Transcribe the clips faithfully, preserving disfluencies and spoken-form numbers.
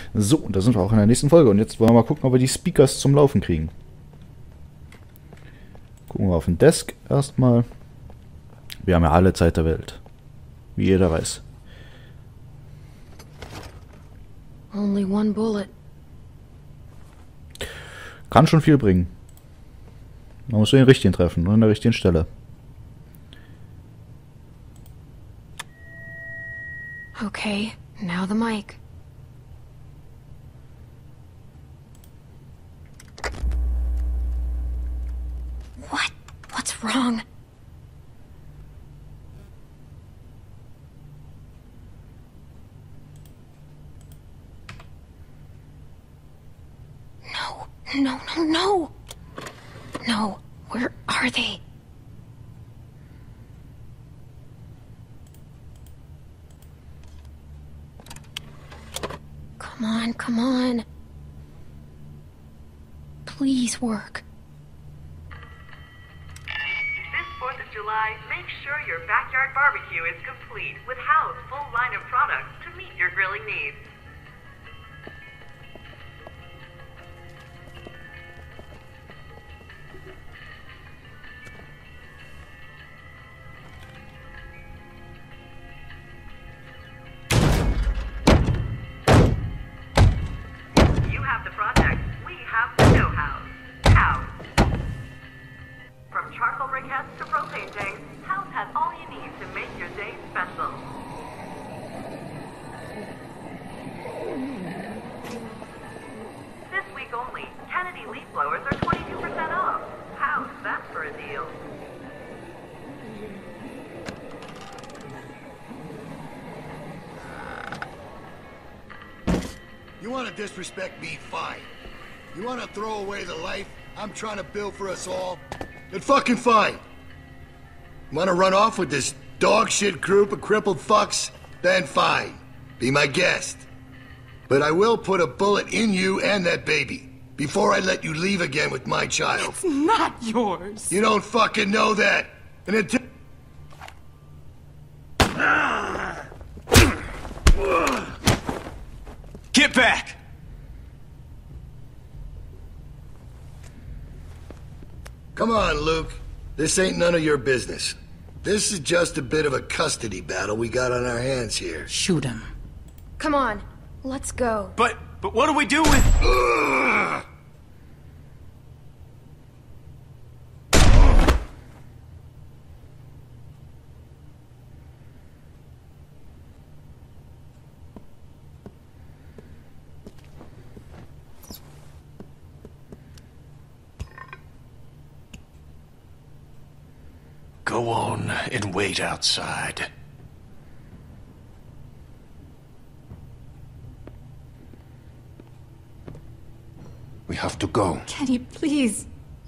So, und da sind wir auch in der nächsten Folge. Und jetzt wollen wir mal gucken, ob wir die Speakers zum Laufen kriegen. Gucken wir auf den Desk erstmal. Wir haben ja alle Zeit der Welt. Wie jeder weiß. Only one bullet. Kann schon viel bringen. Man muss den richtigen treffen, nur an der richtigen Stelle. Okay, now the mic. What? What's wrong? No, no, no, no! No, where are they? Come on, come on. Please work. This fourth of July, make sure your backyard barbecue is complete with Howe's full line of products to meet your grilling needs. You have the project, we have the know-how. Howe. From charcoal briquettes to propane tanks, House has all you need to make your day special. This week only, Kennedy leaf blowers are twenty-two percent off. House, that's for a deal. You want to disrespect me, fine. You want to throw away the life I'm trying to build for us all? Then fucking fine. Want to run off with this dog shit group of crippled fucks? Then fine. Be my guest. But I will put a bullet in you and that baby before I let you leave again with my child. It's not yours. You don't fucking know that. And until... Get back! Come on, Luke. This ain't none of your business. This is just a bit of a custody battle we got on our hands here. Shoot him. Come on, let's go. But, but what do we do with... Ugh! Go on and wait outside. We have to go. Kenny, please.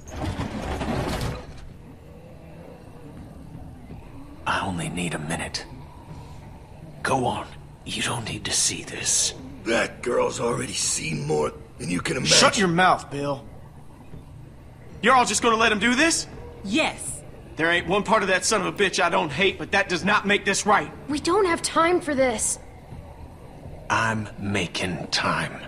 I only need a minute. Go on. You don't need to see this. That girl's already seen more than you can imagine. Shut your mouth, Bill. You're all just gonna let him do this? Yes. There ain't one part of that son of a bitch I don't hate, but that does not make this right. We don't have time for this. I'm making time.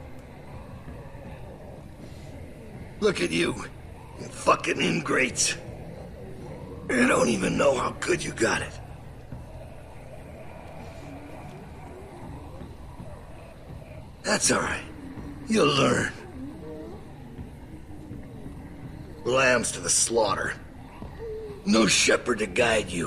Look at you. You fucking ingrates. You don't even know how good you got it. That's alright. You'll learn. Lambs to the slaughter. No shepherd to guide you.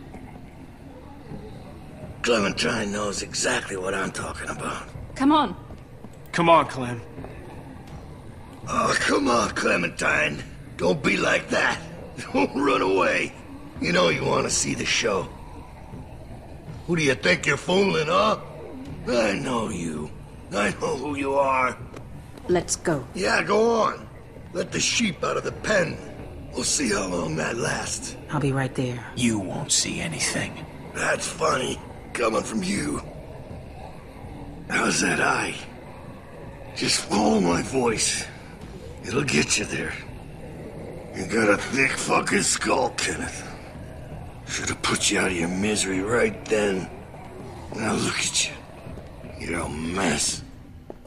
Clementine knows exactly what I'm talking about. Come on. Come on, Clem. Oh, come on, Clementine. Don't be like that. Don't run away. You know you want to see the show. Who do you think you're fooling, huh? I know you. I know who you are. Let's go. Yeah, go on. Let the sheep out of the pen. We'll see how long that lasts. I'll be right there. You won't see anything. That's funny, coming from you. How's that eye? Just follow my voice. It'll get you there. You got a thick fucking skull, Kenneth. Should have put you out of your misery right then. Now look at you. You're a mess.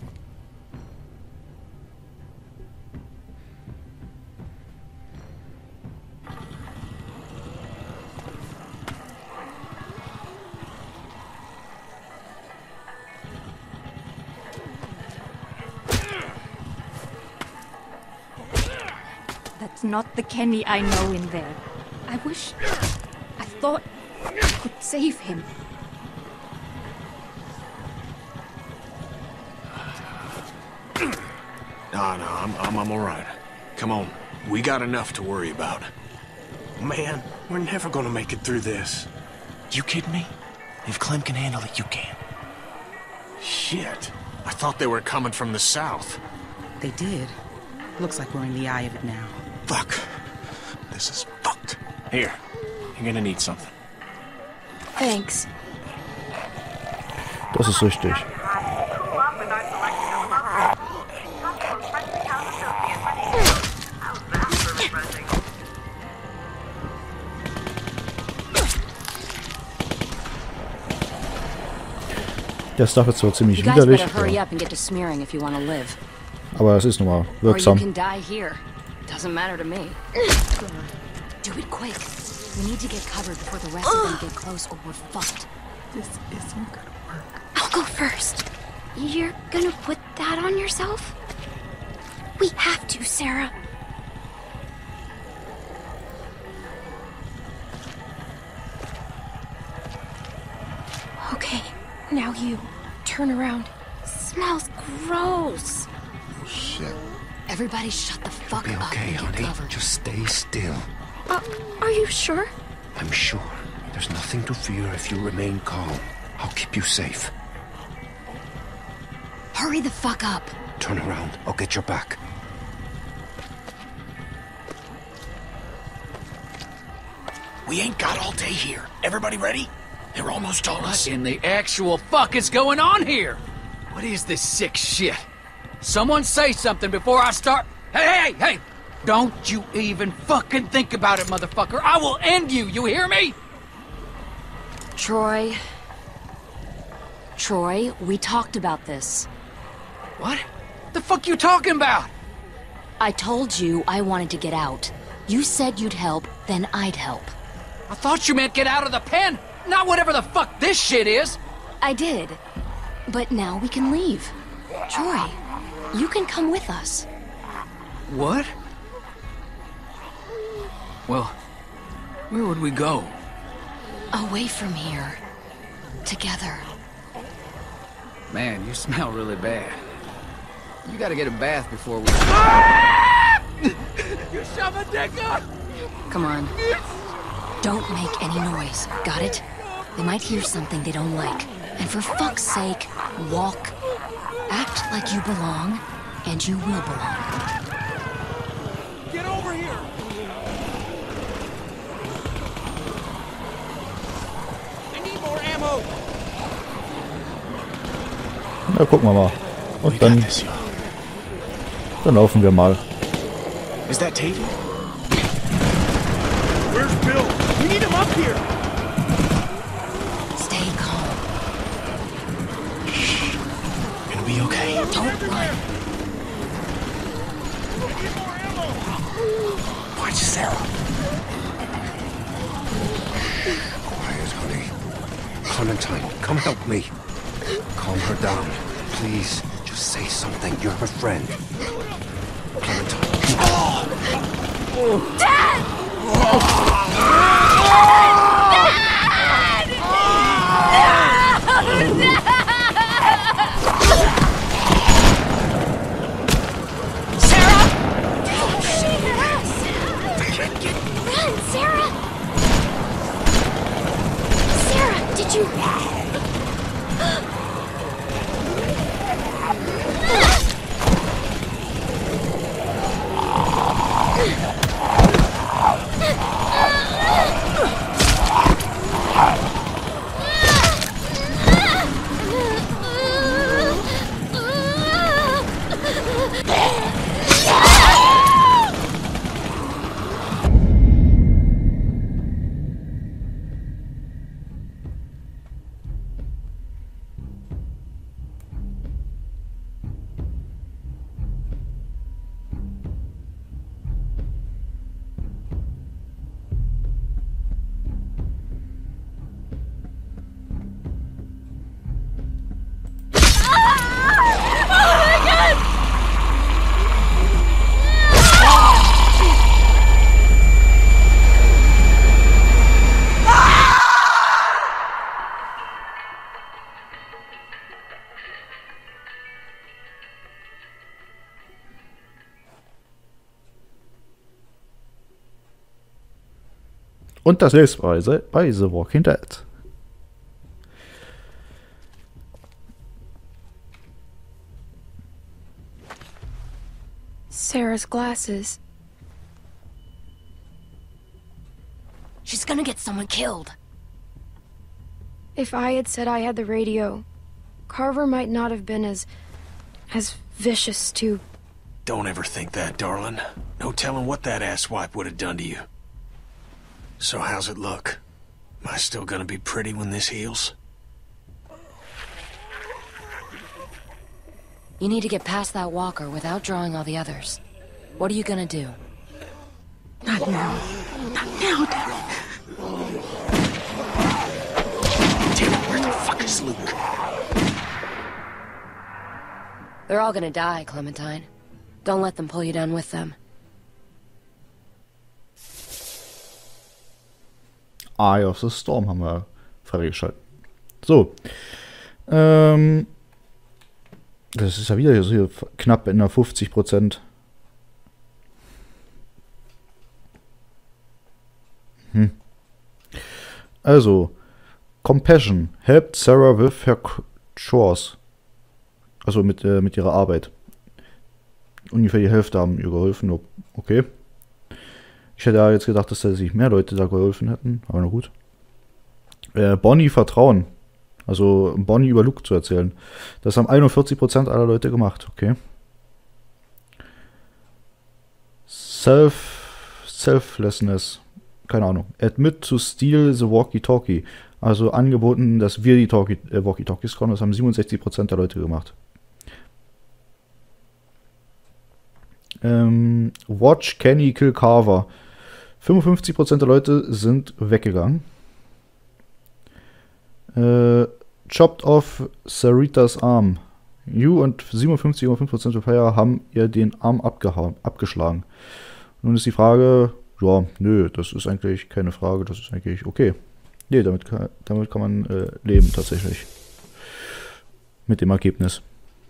That's not the Kenny I know in there. I wish... I thought I could save him. Nah, nah, I'm, I'm, I'm all right. Come on, we got enough to worry about. Man, we're never gonna make it through this. You kidding me? If Clem can handle it, you can. Shit, I thought they were coming from the south. They did. Looks like we're in the eye of it now. Fuck. This is fucked. Here, you're gonna need something. Thanks. Das ist richtig. Cool off with our selection of puzzles. Talk to a friendly house associate for details. How's that for refreshing? Der Stuff ist zwar ziemlich You guys widerlich, better hurry up and get to smearing if you want to live. aber das ist nun mal Or you wirksam. can die here. Doesn't matter to me. Do it quick. We need to get covered before the rest of them get close or we're fucked. This isn't gonna work. I'll go first. You're gonna put that on yourself? We have to, Sarah. Okay, now you. Turn around. Smells gross. Shit. Everybody shut the fuck Be up okay, and get honey. covered. Just stay still. Uh, are you sure? I'm sure. There's nothing to fear if you remain calm. I'll keep you safe. Hurry the fuck up. Turn around. I'll get your back. We ain't got all day here. Everybody ready? They're almost on us. What in the actual fuck is going on here? What is this sick shit? Someone say something before I start. Hey, hey, hey! Don't you even fucking think about it, motherfucker. I will end you, you hear me? Troy. Troy, we talked about this. What? The fuck you talking about? I told you I wanted to get out. You said you'd help, then I'd help. I thought you meant get out of the pen, not whatever the fuck this shit is. I did. But now we can leave. Troy, you can come with us. What? Well, where would we go? Away from here. Together. Man, you smell really bad. You gotta get a bath before we... You shove a dick up! Come on. Don't make any noise, got it? They might hear something they don't like. And for fuck's sake, walk. Act like you belong, and you will belong. Get over here! I need more ammo! Na, gucken wir mal. Und dann, dann laufen wir mal. Is that Tavy? Where's Bill? We need him up here! Stay calm. Gonna be okay. Don't run. Watch Sarah. Quiet, honey. Clementine, come help me. Calm her down. Please, just say something. You're her friend. Clementine. Dad! Run, Sarah! Sarah, did you... Und das nächste Mal bei The Walking Dead. Sarah's glasses. She's gonna get someone killed. If I had said I had the radio, Carver might not have been as... as vicious to... Don't ever think that, darling. No telling what that asswipe would have done to you. So how's it look? Am I still gonna be pretty when this heals? You need to get past that walker without drawing all the others. What are you gonna do? Not now. Not now, damn it. Damn it, where the fuck is Luke? They're all gonna die, Clementine. Don't let them pull you down with them. Eye of the Storm haben wir freigeschaltet. So. Ähm. Das ist ja wieder so hier knapp in der fünfzig Prozent. Hm. Also, Compassion helped Sarah with her chores. Also mit, äh, mit ihrer Arbeit. Ungefähr die Hälfte haben ihr geholfen. Okay. Ich hätte ja jetzt gedacht, dass da sich mehr Leute da geholfen hätten. Aber na gut. Äh, Bonnie vertrauen. Also Bonnie über Luke zu erzählen. Das haben einundvierzig Prozent aller Leute gemacht. Okay. Self, Selflessness. Keine Ahnung. Admit to steal the walkie-talkie. Also angeboten, dass wir die Talkie, äh, Walkie-Talkies kommen. Das haben siebenundsechzig Prozent der Leute gemacht. Ähm, Watch Kenny kill Carver. fünfundfünfzig Prozent der Leute sind weggegangen. Äh, chopped off Saritas Arm. You und siebenundfünfzig Komma fünf Prozent der Player haben ihr den Arm abgehauen, abgeschlagen. Nun ist die Frage, ja, nö, das ist eigentlich keine Frage, das ist eigentlich okay. Nee, damit kann, damit kann man äh, leben tatsächlich. Mit dem Ergebnis.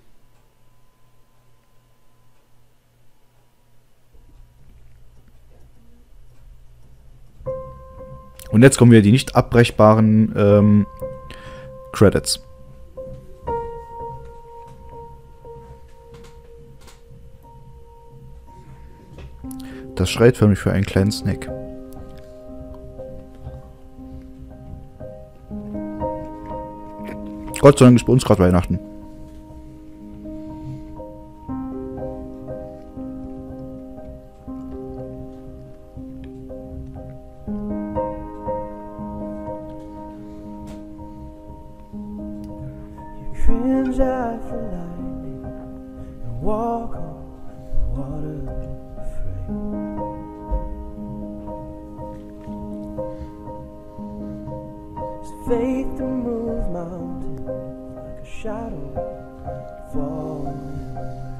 Und jetzt kommen wir die nicht abbrechbaren ähm, Credits. Das schreit förmlich für einen kleinen Snack. Gott sei Dank ist bei uns gerade Weihnachten. Cringe after lightning and walk on water afraid. It's faith to move mountains like a shadow falling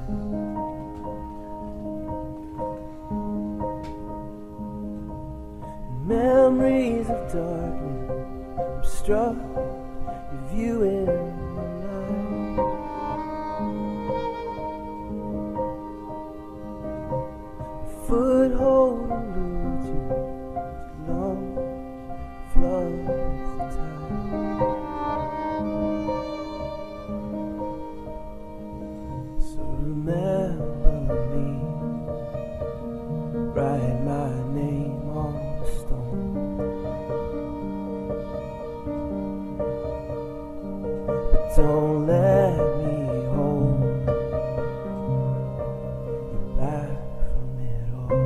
away. Memories of darkness, I'm struck with you in the night. Foothold eludes you as long floods the tide. So remember me, write my name on the stone. But don't let me hold you back from it all.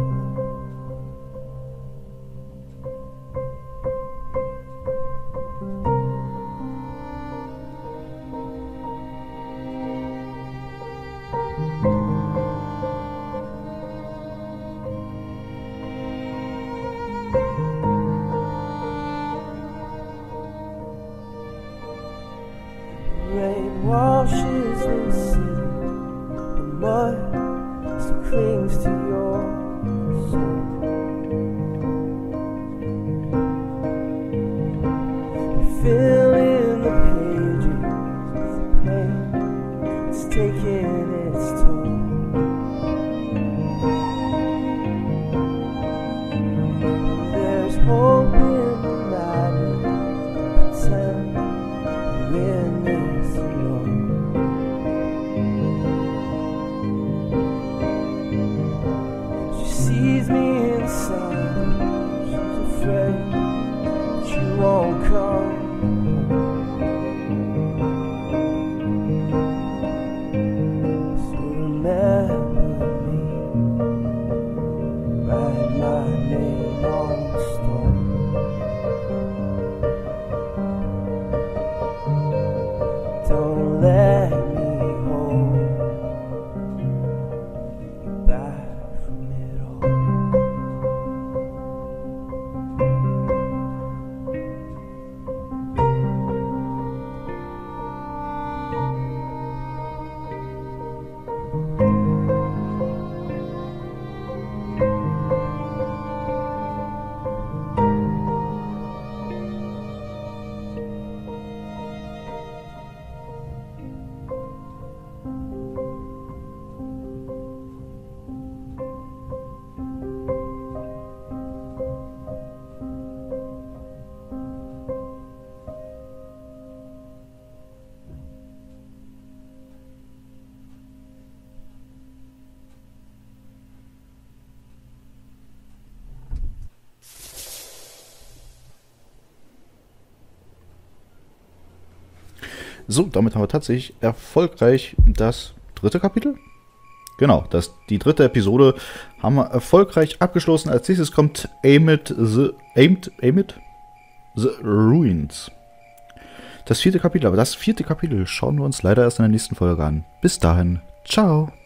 Rain washes the city, the mud still clings to your soul. You fill in the pages with the pain, it's taking its toll. There's hope. So, damit haben wir tatsächlich erfolgreich das dritte Kapitel. Genau, das, die dritte Episode haben wir erfolgreich abgeschlossen. Als nächstes kommt Amid the, Aimed, Amid the Ruins. Das vierte Kapitel, aber das vierte Kapitel schauen wir uns leider erst in der nächsten Folge an. Bis dahin, ciao!